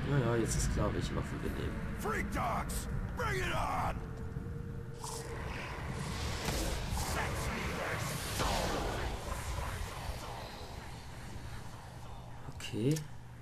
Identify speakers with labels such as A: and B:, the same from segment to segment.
A: Naja, jetzt ist klar, welche Waffe wir nehmen.
B: Freak dogs, bring it on!
A: Okay.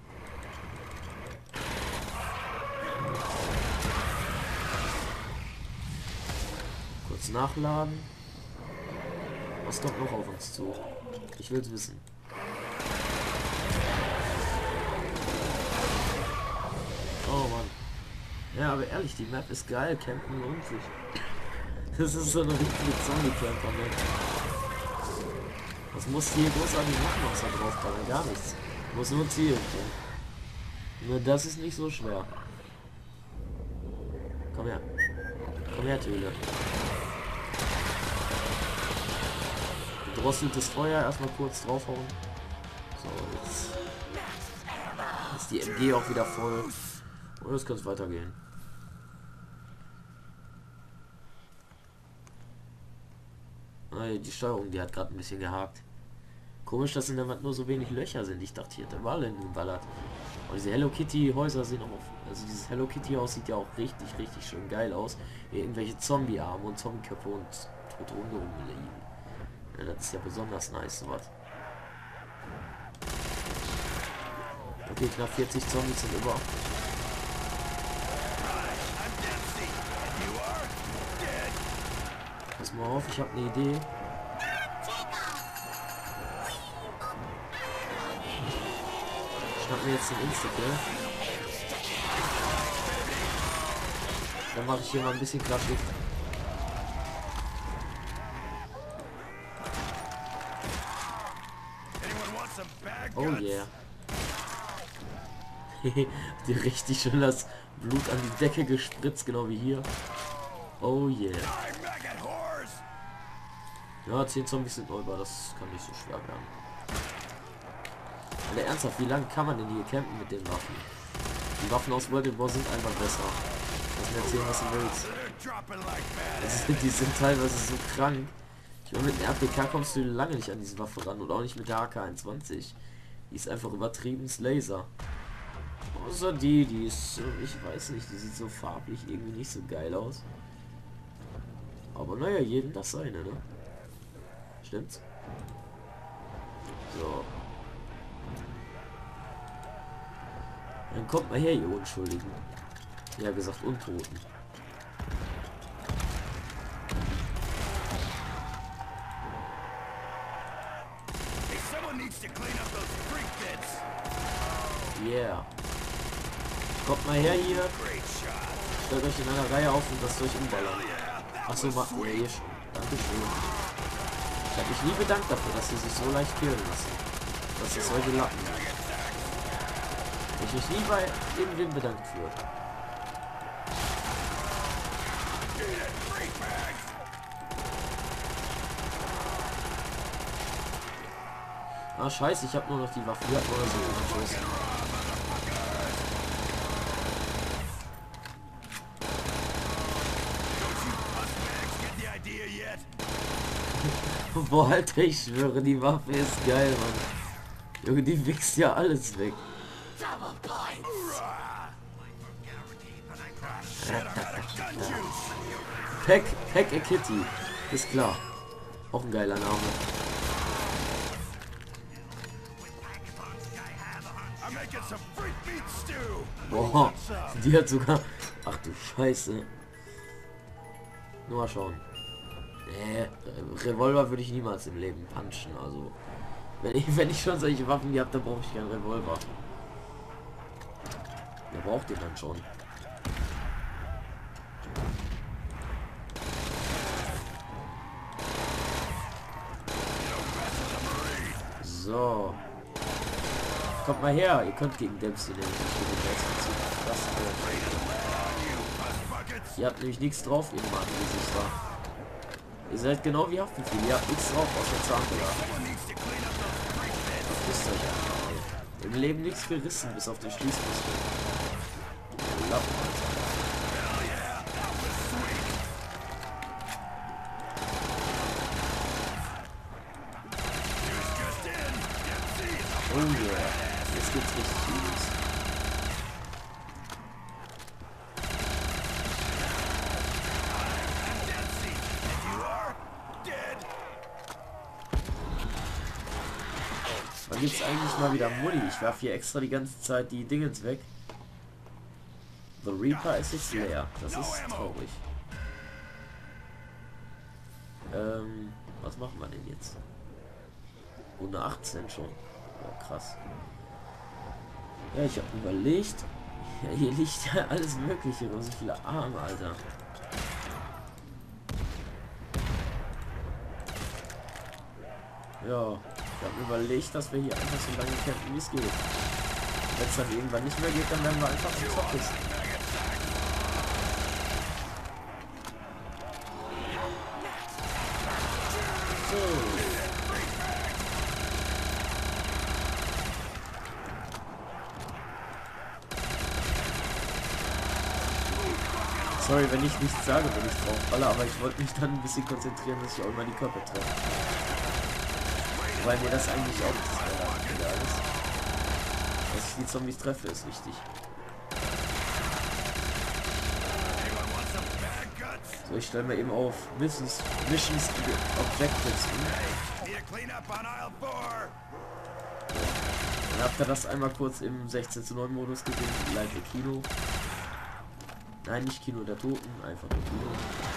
A: Kurz nachladen. Was kommt noch auf uns zu? Ich will es wissen. Oh Mann. Ja, aber ehrlich, die Map ist geil. Campen lohnt sich. Das ist so eine richtige Zombie-Camper-Map. Was musst du hier großartig machen, außer draufballern? Gar nichts. Du musst nur zielen. Nur das ist nicht so schwer. Komm her. Komm her, Töle. Gedrosseltes Feuer, erstmal kurz draufhauen. So, jetzt ist die MG auch wieder voll. Und jetzt kann es weitergehen. Die Steuerung, die hat gerade ein bisschen gehakt. Komisch, dass in der Wand nur so wenig Löcher sind. Ich dachte, hier hat der Ball hingeballert. Und diese Hello Kitty Häuser sehen auch, also dieses Hello Kitty Haus sieht ja auch richtig, richtig schön geil aus. Hier irgendwelche Zombie-Arme und Zombie-Köpfe und tote Hunde rumliegen. Ja, das ist ja besonders nice, sowas. Okay, knapp 40 Zombies sind über. Pass mal auf, ich habe eine Idee. Schnapp mir jetzt den Insta-Kill. Dann mache ich hier mal ein bisschen klatschig. Oh yeah. Die richtig schön das Blut an die Decke gespritzt, genau wie hier. Oh yeah. Ja, 10 Zombies sind neu, das kann nicht so schwer werden. Aber ernsthaft, wie lange kann man denn hier campen mit den Waffen? Die Waffen aus World at War sind einfach besser. Lass mir erzählen, was du willst. Die sind teilweise so krank. Ich meine, mit einem RPK kommst du lange nicht an diese Waffe ran und auch nicht mit der AK-21. Die ist einfach übertriebenes Laser. Außer die ist, ich weiß nicht, die sieht so farblich irgendwie nicht so geil aus. Aber naja, jedem das seine, ne? Stimmt's? So. Dann kommt mal her, ihr Unschuldigen. Ja, gesagt, Untoten. Yeah. Kommt mal her hier. Stellt euch in einer Reihe auf und lasst euch umballern. Achso, macht ihr hier schon. Dankeschön. Ich habe mich nie bedankt dafür, dass sie sich so leicht killen lassen. Das ist solche Lappen. Ich mich nie bei irgendwem bedankt für. Ah, scheiße, ich habe nur noch die Waffe. Ja, oder so. Tschüss. Boah, Alter, ich schwöre, die Waffe ist geil, Mann. Junge, die wichst ja alles weg. Peck a Kitty. Ist klar. Auch ein geiler Name. Boah, die hat sogar... Ach du Scheiße. Nur mal schauen. Revolver würde ich niemals im Leben punchen, also... Wenn ich schon solche Waffen gehabt habe, brauche ich keinen Revolver. Wer braucht den dann schon? So. Kommt mal her, ihr könnt gegen Dempsey nämlich nicht. Ihr habt nämlich nichts drauf, ihr Mann, wie sich war. Ihr seid genau wie Haftbefehl, ihr habt nichts drauf außer Zahnräder. Wisst euch einfach. Im Leben nichts gerissen, bis auf den Schließmuskel. Lappen, Alter. Oh yeah, jetzt geht's richtig übelst. Wann gibt's eigentlich mal wieder Muni? Ich werfe hier extra die ganze Zeit die Dingens weg. The Reaper ist jetzt leer. Das ist traurig. Was machen wir denn jetzt? Runde 18 schon. Oh, krass. Ja, ich habe überlegt. Ja, hier liegt ja alles Mögliche. Und so viele Arme, Alter. Ja, ich habe überlegt, dass wir hier einfach so lange campen, wie es geht. Wenn es dann irgendwann nicht mehr geht, dann werden wir einfach zum Zockisten. So. Sorry, wenn ich nichts sage, wenn ich drauf falle, aber ich wollte mich dann ein bisschen konzentrieren, dass ich auch immer die Körper treffe. Weil mir das eigentlich auch egal ist. Dass ich die Zombies treffe, ist wichtig. So, ich stelle mir eben auf Missions Objectives um. Dann habt ihr das einmal kurz im 16:9 Modus gesehen, live im Kino. Nein, nicht Kino der Toten, einfach nur Kino.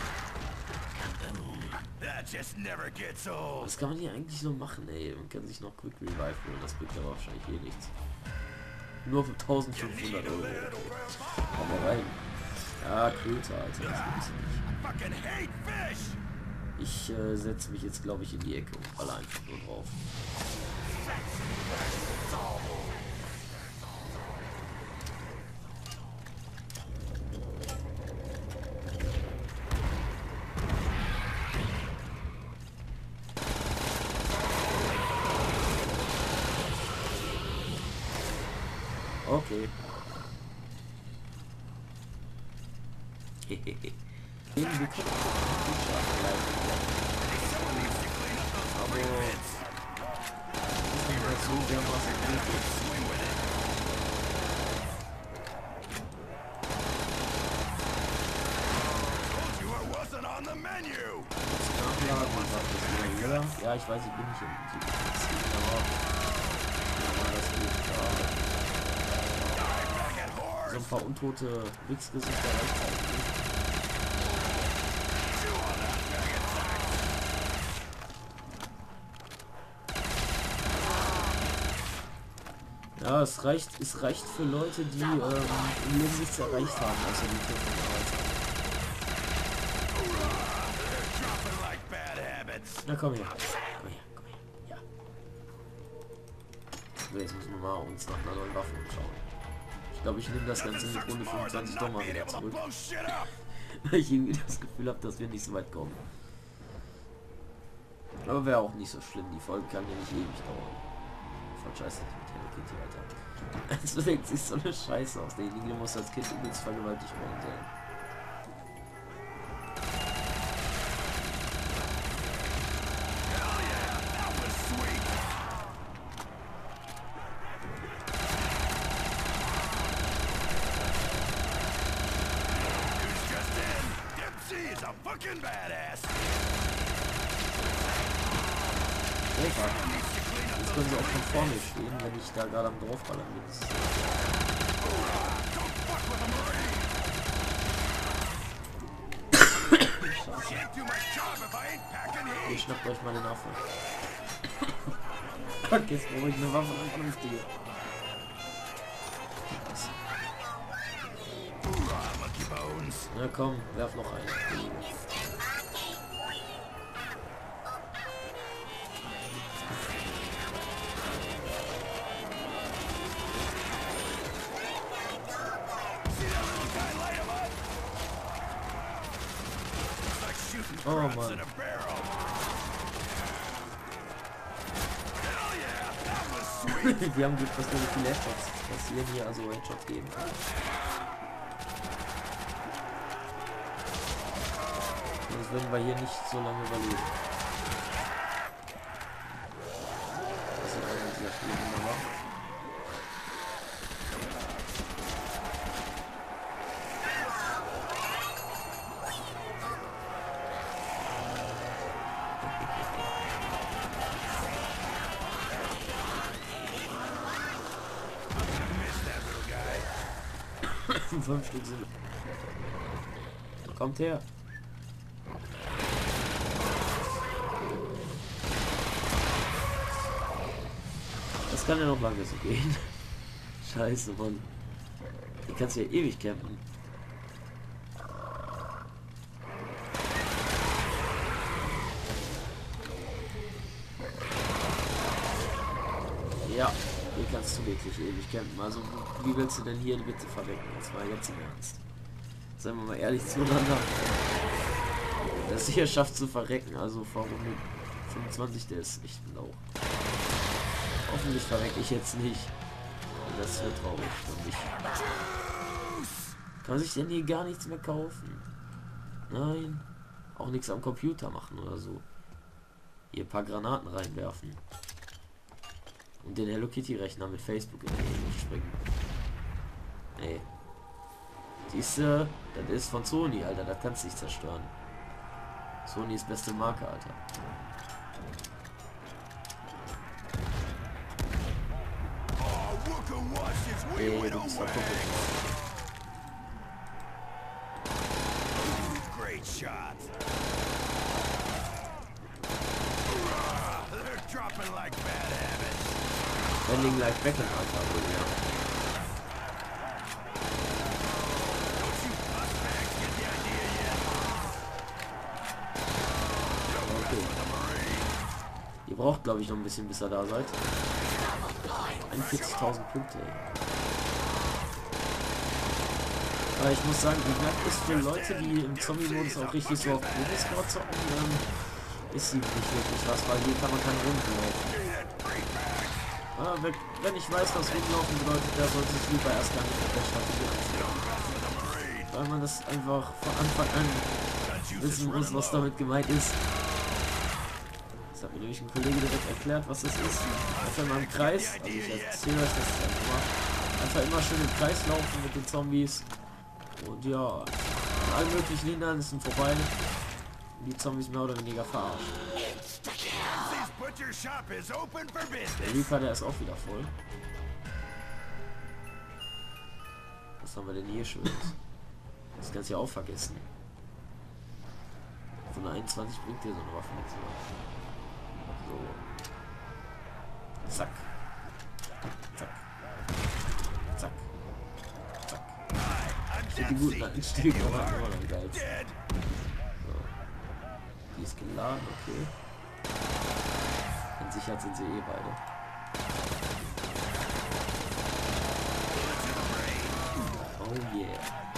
A: Was kann man hier eigentlich so machen, ey? Man kann sich noch Quick Revive holen, das bringt aber wahrscheinlich eh nichts. Nur für 1500 Euro. Komm mal rein. Ja, Köter, Alter, das gibt's nicht. Ich setze mich jetzt, glaube ich, in die Ecke und falle einfach nur drauf. Okay. Hehehe. Ja, ich weiß, ich bin nicht im Süden, aber das geht da. So ein paar untote Wichsgesichter rechtzeitig. Ja, es reicht für Leute, die im Leben nichts erreicht haben, außer die Tötung. Na komm her. Komm her. Ja. So, jetzt müssen wir mal uns nach einer neuen Waffe umschauen. Ich glaube, ich nehme das Ganze mit Runde 25 doch mal wieder zurück. Weil ich irgendwie das Gefühl habe, dass wir nicht so weit kommen. Aber wäre auch nicht so schlimm. Die Folge kann ja nicht ewig dauern. Voll scheiße mit Hello Kitty, Alter. Es wirkt sich so eine Scheiße aus. Derjenige muss als Kind übelst vergewaltigt worden sein. Jetzt können sie auch von vorne stehen, wenn ich da gerade am draufballern bin. Ihr schnappt euch mal den Affe. Okay, jetzt brauche ich eine Waffe, eine vernünftige. Na komm, werf noch einen. Oh Mann. Wir haben Glück, dass wir so viele Headshots passieren hier, also Headshots geben. Sonst würden wir hier nicht so lange überleben. Das ist eigentlich sehr viel wunderbar. 5 Stück sind. Kommt her. Das kann ja noch lange so gehen. Scheiße, Mann. Die kannst du ja ewig campen. Ja, hier kannst du wirklich ewig campen. Also, wie willst du denn hier bitte verwecken? Das war jetzt im Ernst. Seien wir mal ehrlich zueinander. Das hier schafft zu verrecken. Also, vor Runde 25, der ist echt lau. Hoffentlich verrecke ich jetzt nicht. Das wird traurig für mich. Kann sich denn hier gar nichts mehr kaufen? Nein. Auch nichts am Computer machen oder so. Hier ein paar Granaten reinwerfen. Und den Hello Kitty Rechner mit Facebook in die Gegend springen. Nee. Diese, das ist von Sony, Alter, das kannst du nicht zerstören. Sony ist beste Marke, Alter. Ey, du bist verkuppelt.
B: Great shot. They're dropping like bad habits.
A: Bending like Beckham, Alter, wohl, ja.
B: Don't you prospects get the idea yet?
A: Okay. Ihr braucht, glaube ich, noch ein bisschen, bis ihr da seid. 41.000 Punkte, ey. Aber ich muss sagen, die Map ist für Leute, die im Zombie-Modus auch richtig so auf Pro-Score zocken, ist sie nicht wirklich was, weil hier kann man keine Runden laufen. Aber wenn ich weiß, was Rundlaufen bedeutet, da sollte ich lieber erst gar nicht mit der Strategie anfangen. Weil man das einfach von Anfang an wissen muss, was damit gemeint ist. Das hat mir nämlich ein Kollege direkt erklärt, was das ist. Einfach mal im Kreis, also ich erzähle euch das einfach immer schön im Kreis laufen mit den Zombies. Und ja, an allen möglichen Hindernissen vorbei. Die Zombies mehr oder weniger verarschen. Der Reaper, der ist auch wieder voll. Was haben wir denn hier Schönes? Das kannst du ja auch vergessen. Von der 21 bringt dir so eine Waffe nichts mehr. So. Zack. Zack. Zack. Zack. Die guten alten Stiege waren immer noch geil. So. Die ist geladen, okay. In Sicherheit sind sie eh beide. Oh yeah.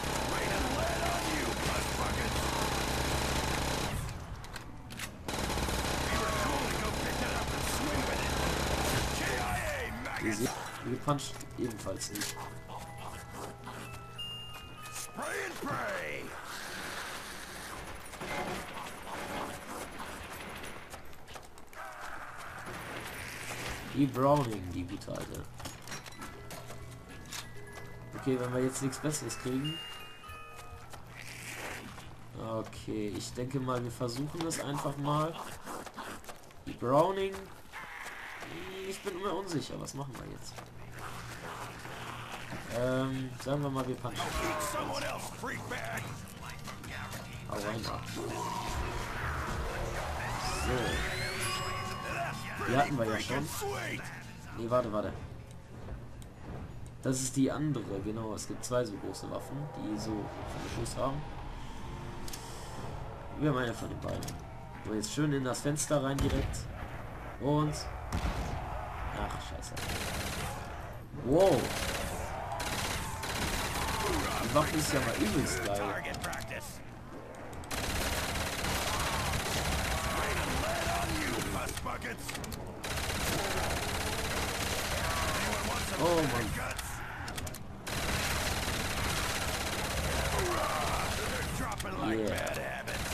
A: Die puncht ebenfalls nicht. Die Browning, die gute alte. Okay, wenn wir jetzt nichts Besseres kriegen. Okay, ich denke mal, wir versuchen das einfach mal. Die Browning. Ich bin mir unsicher, was machen wir jetzt? Sagen wir mal, wir punchen. Hau rein. So. Die hatten wir ja schon. Nee, warte. Das ist die andere, genau. Es gibt zwei so große Waffen, die so viele Schuss haben. Wir haben eine von den beiden. So, jetzt schön in das Fenster rein direkt. Und... Ach, scheiße. Wow. Die Waffe ist ja mal übelst geil. Oh Mann. Yeah.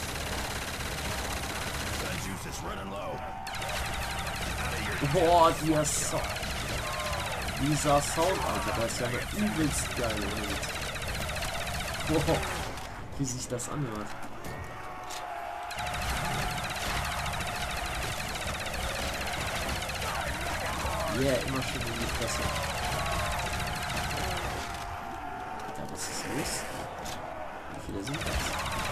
A: Boah, dieser Sound, Alter, das ist ja eine übelst geile Welt. Boah, wie sich das anhört. Yeah, immer schön in die Fresse. Alter, was ist los? Wie viele sind das?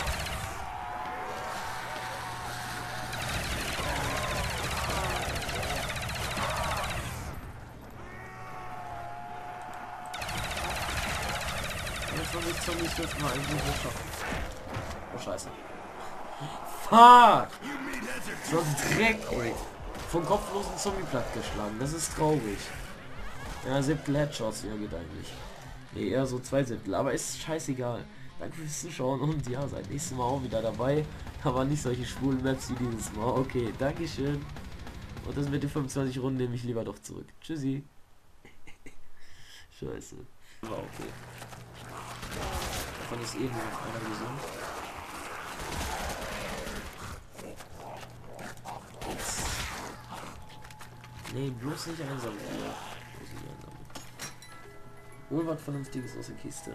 A: Zombies dürfen wir eigentlich nicht schaffen. Oh scheiße. Fuck! So ein Dreck, ey. Vom kopflosen Zombie plattgeschlagen. Das ist traurig. Ja, 7 Headshots, ja geht eigentlich. Nee, eher so 2 Siebtel, aber ist scheißegal. Danke fürs Zuschauen und ja, seid nächstes Mal auch wieder dabei. Aber nicht solche schwulen Maps wie dieses Mal. Okay, Dankeschön. Und das mit den 25 Runden nehme ich lieber doch zurück. Tschüssi. Scheiße. War okay. Davon ist eh nur noch einer gesund. Jetzt. Nee, bloß nicht einsammeln. Bloß nicht einsammeln. Hol was Vernünftiges aus der Kiste.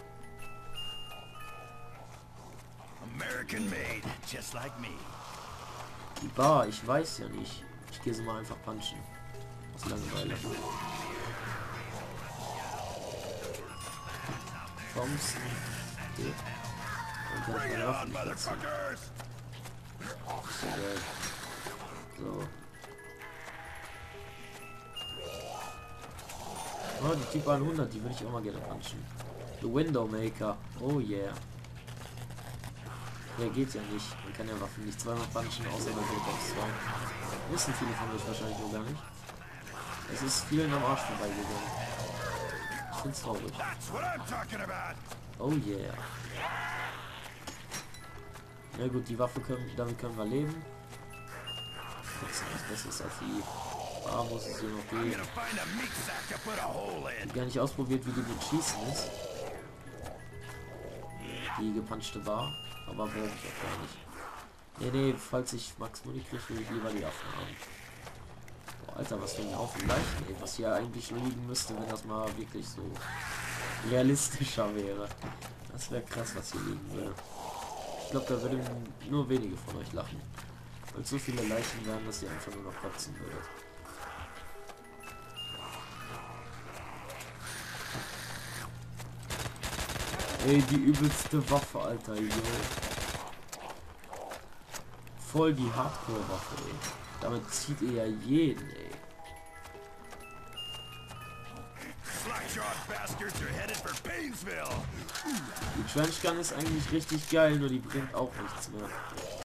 B: American made, just like me.
A: Die Bar, ich weiß ja nicht. Ich gehe sie mal einfach punchen. Aus Langeweile. Thompson. Okay. Und dann
B: Bring it
A: Waffen
B: on,
A: platzen.
B: motherfuckers!
A: So. Oh, die Typ 100, die würde ich auch mal gerne punchen. The Window Maker. Oh yeah. Der geht ja nicht. Man kann ja Waffen nicht zweimal punchen, außer man geht auf 2. Wissen viele von euch wahrscheinlich nur gar nicht. Es ist vielen am Arsch vorbeigegangen. Ich find's traurig.
B: That's what I'm talking about!
A: Oh yeah. Ja gut, die Waffe damit können wir leben. Das ist was Besseres als die Bar, muss es hier noch
B: I'm
A: gehen.
B: gonna find a meat sack to put a hole in.
A: Gar nicht ausprobiert, wie die mit Schießen ist. Die gepanschte Bar. Aber brauche ich auch gar nicht. Nee, falls ich Max Muni kriege, will ich lieber die Waffen haben. Boah, Alter, was für ein Haufen Leichen, ey. Was hier eigentlich liegen müsste, wenn das mal wirklich so realistischer wäre. Das wäre krass, was hier liegen würde. Ich glaube, da würden nur wenige von euch lachen. Weil so viele Leichen wären, dass ihr einfach nur noch kotzen würdet. Ey, die übelste Waffe, Alter, yo. Voll die Hardcore-Waffe, ey. Damit zieht ihr ja jeden, ey.
B: Slackjawed bastards are headed for Painesville.
A: Die Trench Gun ist eigentlich richtig geil, nur die bringt auch nichts mehr.